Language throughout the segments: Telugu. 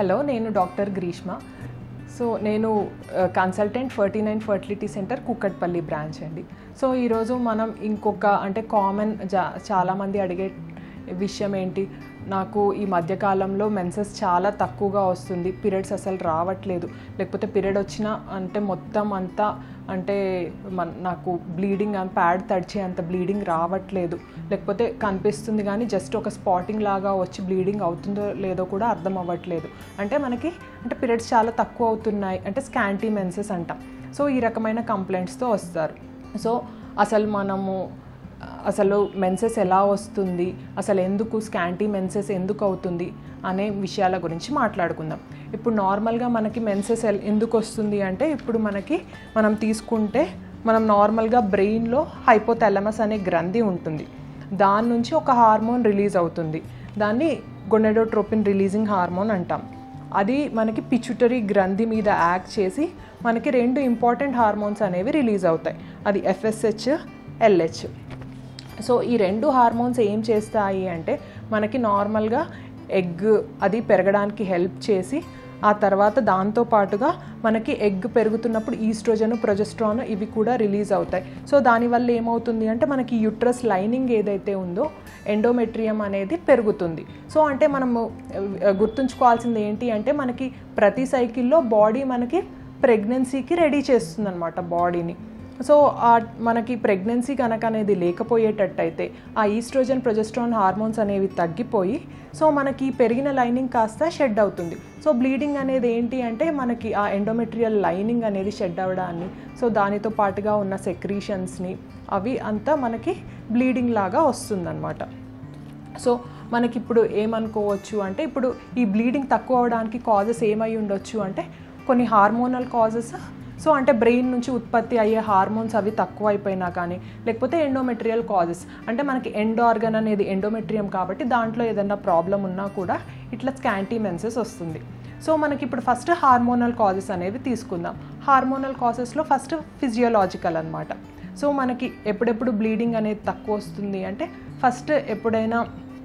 హలో, నేను డాక్టర్ గ్రీష్మ. సో నేను consultant 49 fertility centre Kukatpally branch అండి. సో ఈరోజు మనం ఇంకొక అంటే కామన్ చాలామంది అడిగే విషయం ఏంటి, నాకు ఈ మధ్యకాలంలో మెన్సెస్ చాలా తక్కువగా వస్తుంది, పీరియడ్స్ అసలు రావట్లేదు, లేకపోతే పీరియడ్ వచ్చినా అంటే మొత్తం అంతా అంటే నాకు బ్లీడింగ్ ప్యాడ్ తడిచే అంత బ్లీడింగ్ రావట్లేదు, లేకపోతే కనిపిస్తుంది కానీ జస్ట్ ఒక స్పాటింగ్ లాగా వచ్చి బ్లీడింగ్ అవుతుందో లేదో కూడా అర్థం అవ్వట్లేదు, అంటే మనకి అంటే పీరియడ్స్ చాలా తక్కువ అవుతున్నాయి అంటే స్కాంటీ మెన్సెస్ అంటాం. సో ఈ రకమైన కంప్లైంట్స్తో వస్తారు. సో అసలు మెన్సెస్ ఎలా వస్తుంది, అసలు ఎందుకు స్కాంటీ మెన్సెస్ ఎందుకు అవుతుంది అనే విషయాల గురించి మాట్లాడుకుందాం. ఇప్పుడు నార్మల్గా మనకి మెన్సెస్ ఎందుకు వస్తుంది అంటే, ఇప్పుడు మనం తీసుకుంటే మనం నార్మల్గా బ్రెయిన్లో హైపోథాలమస్ అనే గ్రంథి ఉంటుంది, దాని నుంచి ఒక హార్మోన్ రిలీజ్ అవుతుంది, దాన్ని గొనాడోట్రోపిన్ రిలీజింగ్ హార్మోన్ అంటాం. అది మనకి పిచ్యుటరీ గ్రంథి మీద యాక్ట్ చేసి మనకి 2 ఇంపార్టెంట్ హార్మోన్స్ అనేవి రిలీజ్ అవుతాయి, అది FSH, LH. సో ఈ 2 హార్మోన్స్ ఏం చేస్తాయి అంటే, మనకి నార్మల్గా ఎగ్ అది పెరగడానికి హెల్ప్ చేసి, ఆ తర్వాత దాంతోపాటుగా మనకి ఎగ్ పెరుగుతున్నప్పుడు ఈస్ట్రోజన్, ప్రొజెస్ట్రాన్ ఇవి కూడా రిలీజ్ అవుతాయి. సో దానివల్ల ఏమవుతుంది అంటే, మనకి యూట్రస్ లైనింగ్ ఏదైతే ఉందో ఎండోమెట్రియం అనేది పెరుగుతుంది. సో అంటే మనము గుర్తుంచుకోవాల్సింది ఏంటి అంటే, మనకి ప్రతి సైకిల్లో బాడీ మనకి ప్రెగ్నెన్సీకి రెడీ చేస్తుంది అనమాట బాడీని. సో మనకి ప్రెగ్నెన్సీ కనుక అనేది లేకపోయేటట్టయితే ఆ ఈస్ట్రోజన్, ప్రొజెస్ట్రాన్ హార్మోన్స్ అనేవి తగ్గిపోయి సో మనకి పెరిగిన లైనింగ్ కాస్త షెడ్ అవుతుంది. సో బ్లీడింగ్ అనేది ఏంటి అంటే, మనకి ఆ ఎండోమెట్రియల్ లైనింగ్ అనేది షెడ్ అవ్వడాన్ని, సో దానితో పాటుగా ఉన్న సెక్రీషన్స్ని అవి అంతా మనకి బ్లీడింగ్ లాగా వస్తుందన్నమాట. సో మనకి ఇప్పుడు ఏమనుకోవచ్చు అంటే, ఇప్పుడు ఈ బ్లీడింగ్ తక్కువ అవడానికి కాజెస్ ఏమై ఉండొచ్చు అంటే, కొన్ని హార్మోనల్ కాజెస్, సో అంటే బ్రెయిన్ నుంచి ఉత్పత్తి అయ్యే హార్మోన్స్ అవి తక్కువ అయిపోయినా కానీ, లేకపోతే ఎండోమెట్రియల్ కాజెస్ అంటే మనకి ఎండ్ ఆర్గన్ అనేది ఎండోమెట్రియం కాబట్టి దాంట్లో ఏదైనా ప్రాబ్లం ఉన్నా కూడా ఇట్లా స్కాంటీ మెన్సెస్ వస్తుంది. సో మనకి ఇప్పుడు ఫస్ట్ హార్మోనల్ కాజెస్ అనేవి తీసుకుందాం. హార్మోనల్ కాజెస్లో ఫస్ట్ ఫిజియోలాజికల్ అనమాట. సో మనకి ఎప్పుడెప్పుడు బ్లీడింగ్ అనేది తక్కువ వస్తుంది అంటే, ఫస్ట్ ఎప్పుడైనా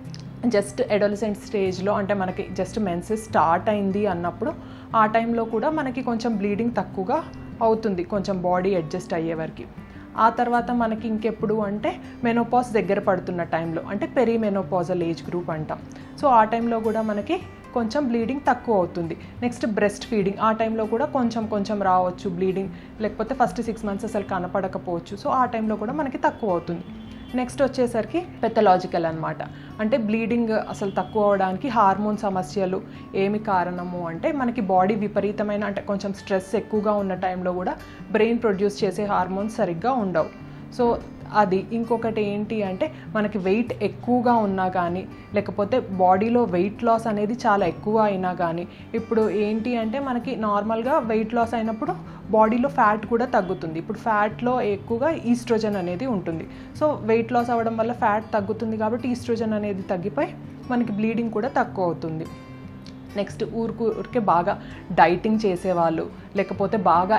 జస్ట్ అడోలసెంట్ స్టేజ్లో అంటే మనకి జస్ట్ మెన్సెస్ స్టార్ట్ అయింది అన్నప్పుడు ఆ టైంలో కూడా మనకి కొంచెం బ్లీడింగ్ తక్కువగా అవుతుంది, కొంచెం బాడీ అడ్జస్ట్ అయ్యే వరకు. ఆ తర్వాత మనకి ఇంకెప్పుడు అంటే మెనోపాజ్ దగ్గర పడుతున్న టైంలో అంటే పెరిమెనోపాజల్ ఏజ్ గ్రూప్ అంటాం. సో ఆ టైంలో కూడా మనకి కొంచెం బ్లీడింగ్ తక్కువ అవుతుంది. నెక్స్ట్ బ్రెస్ట్ ఫీడింగ్, ఆ టైంలో కూడా కొంచెం రావచ్చు బ్లీడింగ్, లేకపోతే ఫస్ట్ 6 months అసలు కనపడకపోవచ్చు. సో ఆ టైంలో కూడా మనకి తక్కువ అవుతుంది. నెక్స్ట్ వచ్చేసరికి పెథలాజికల్ అనమాట. అంటే బ్లీడింగ్ అసలు తక్కువ అవడానికి హార్మోన్ సమస్యలు ఏమి కారణము అంటే, మనకి బాడీ విపరీతమైన అంటే కొంచెం స్ట్రెస్ ఎక్కువగా ఉన్న టైంలో కూడా బ్రెయిన్ ప్రొడ్యూస్ చేసే హార్మోన్స్ సరిగ్గా ఉండవు. సో అది. ఇంకొకటి ఏంటి అంటే, మనకి వెయిట్ ఎక్కువగా ఉన్నా కానీ, లేకపోతే బాడీలో వెయిట్ లాస్ అనేది చాలా ఎక్కువ అయినా కానీ, ఇప్పుడు ఏంటి అంటే మనకి నార్మల్గా వెయిట్ లాస్ అయినప్పుడు బాడీలో ఫ్యాట్ కూడా తగ్గుతుంది. ఇప్పుడు ఫ్యాట్లో ఎక్కువగా ఈస్ట్రోజన్ అనేది ఉంటుంది. సో వెయిట్ లాస్ అవ్వడం వల్ల ఫ్యాట్ తగ్గుతుంది కాబట్టి ఈస్ట్రోజన్ అనేది తగ్గిపోయి మనకి బ్లీడింగ్ కూడా తక్కువ అవుతుంది. నెక్స్ట్ ఊరికే బాగా డైటింగ్ చేసేవాళ్ళు, లేకపోతే బాగా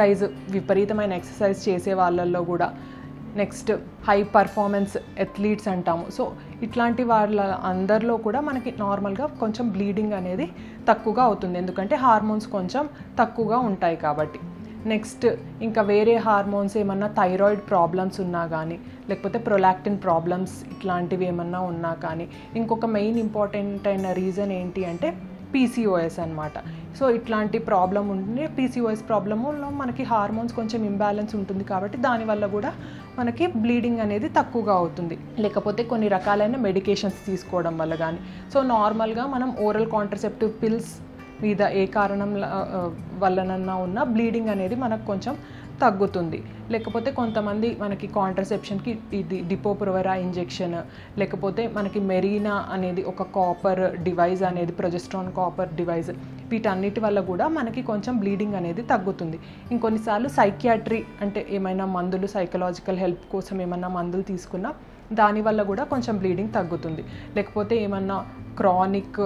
విపరీతమైన ఎక్సర్సైజ్ చేసే వాళ్ళల్లో కూడా, నెక్స్ట్ హై పర్ఫార్మెన్స్ అథ్లీట్స్ అంటాము. సో ఇట్లాంటి వాళ్ళ అందరిలో కూడా మనకి నార్మల్గా కొంచెం బ్లీడింగ్ అనేది తక్కువగా అవుతుంది, ఎందుకంటే హార్మోన్స్ కొంచెం తక్కువగా ఉంటాయి కాబట్టి. నెక్స్ట్ ఇంకా వేరే హార్మోన్స్ ఏమన్నా థైరాయిడ్ ప్రాబ్లమ్స్ ఉన్నా కానీ, లేకపోతే ప్రొలాక్టిన్ ప్రాబ్లమ్స్ ఇట్లాంటివి ఏమన్నా ఉన్నా కానీ, ఇంకొక మెయిన్ ఇంపార్టెంట్ అయిన రీజన్ ఏంటి అంటే PCOS అనమాట. సో ఇట్లాంటి ప్రాబ్లం ఉంటుంది. PCOS ప్రాబ్లములో మనకి హార్మోన్స్ కొంచెం ఇంబ్యాలెన్స్ ఉంటుంది కాబట్టి దానివల్ల కూడా మనకి బ్లీడింగ్ అనేది తక్కువగా అవుతుంది. లేకపోతే కొన్ని రకాలైన మెడికేషన్స్ తీసుకోవడం వల్ల కానీ. సో నార్మల్గా మనం ఓరల్ కాంట్రసెప్టివ్ పిల్స్ మీద ఏ కారణం వల్లనన్నా ఉన్న బ్లీడింగ్ అనేది మనకు కొంచెం తగ్గుతుంది. లేకపోతే కొంతమంది మనకి కాంట్రసెప్షన్కి ఇది డిపోప్రొవెరా ఇంజెక్షన్, లేకపోతే మనకి మెరీనా అనేది ఒక కాపర్ డివైస్ అనేది, ప్రొజెస్ట్రాన్ కాపర్ డివైస్, వీటన్నిటి వల్ల కూడా మనకి కొంచెం బ్లీడింగ్ అనేది తగ్గుతుంది. ఇంకొన్నిసార్లు సైకియాట్రీ అంటే ఏమైనా మందులు, సైకలాజికల్ హెల్ప్ కోసం ఏమైనా మందులు తీసుకున్నా దానివల్ల కూడా కొంచెం బ్లీడింగ్ తగ్గుతుంది. లేకపోతే ఏమన్నా క్రానిక్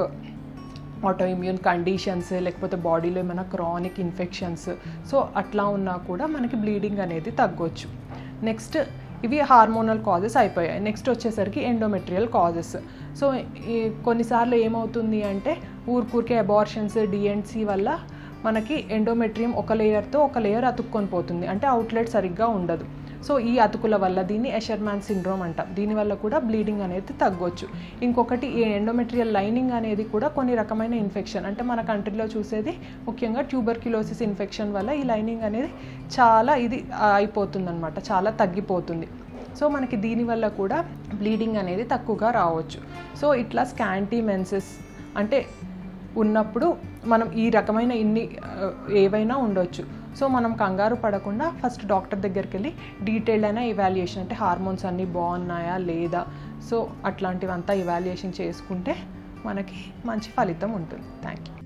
ఆటో ఇమ్యూన్ కండిషన్స్, లేకపోతే బాడీలో ఏమైనా క్రానిక్ ఇన్ఫెక్షన్స్, సో అట్లా ఉన్నా కూడా మనకి బ్లీడింగ్ అనేది తగ్గొచ్చు. నెక్స్ట్ ఇవి హార్మోనల్ కాజెస్ అయిపోయాయి. నెక్స్ట్ వచ్చేసరికి ఎండోమెట్రియల్ కాజెస్. సో కొన్నిసార్లు ఏమవుతుంది అంటే ఊరికే అబార్షన్స్, డిఎన్సీ వల్ల మనకి ఎండోమెట్రియం ఒక లేయర్తో ఒక లేయర్ అతుక్కొని పోతుంది, అంటే అవుట్లెట్ సరిగ్గా ఉండదు. సో ఈ అతుకుల వల్ల దీన్ని ఎషర్మాన్ సిండ్రోమ్ అంటాం. దీనివల్ల కూడా బ్లీడింగ్ అనేది తగ్గొచ్చు. ఇంకొకటి ఈ ఎండోమెట్రియల్ లైనింగ్ అనేది కూడా కొన్ని రకమైన ఇన్ఫెక్షన్, అంటే మన కంట్రీలో చూసేది ముఖ్యంగా ట్యూబర్క్యులోసిస్ ఇన్ఫెక్షన్ వల్ల ఈ లైనింగ్ అనేది చాలా అయిపోతుంది అనమాట, చాలా తగ్గిపోతుంది. సో మనకి దీనివల్ల కూడా బ్లీడింగ్ అనేది తక్కువగా రావచ్చు. సో ఇట్లా స్కాంటీ మెన్సెస్ అంటే ఉన్నప్పుడు మనం ఈ రకమైన ఏవైనా ఉండొచ్చు. సో మనం కంగారు పడకుండా ఫస్ట్ డాక్టర్ దగ్గరికి వెళ్ళి డీటెయిల్డ్ అయిన ఇవాల్యుయేషన్, అంటే హార్మోన్స్ అన్నీ బాగున్నాయా లేదా, సో అట్లాంటివంతా ఇవాల్యుయేషన్ చేసుకుంటే మనకి మంచి ఫలితం ఉంటుంది. Thank you.